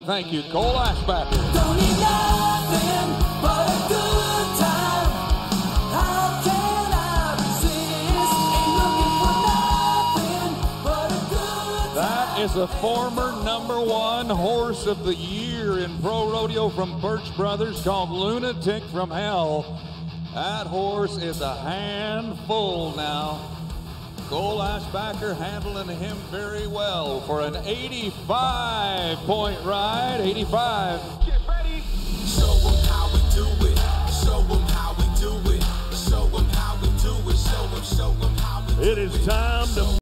Thank you, Kole Ashbacher. Don't need nothing but a good time. How can I resist? Ain't looking for nothing but a good time. That is a former #1 horse of the year in pro rodeo from Burch Brothers called Lunatic from Hell. That horse is a handful now. Kole Ashbacher handling him very well for an 85-point ride. 85. Get ready. Show them how we do it. Show them how we do it. Show them how we do it. Show them how we do it. It is time to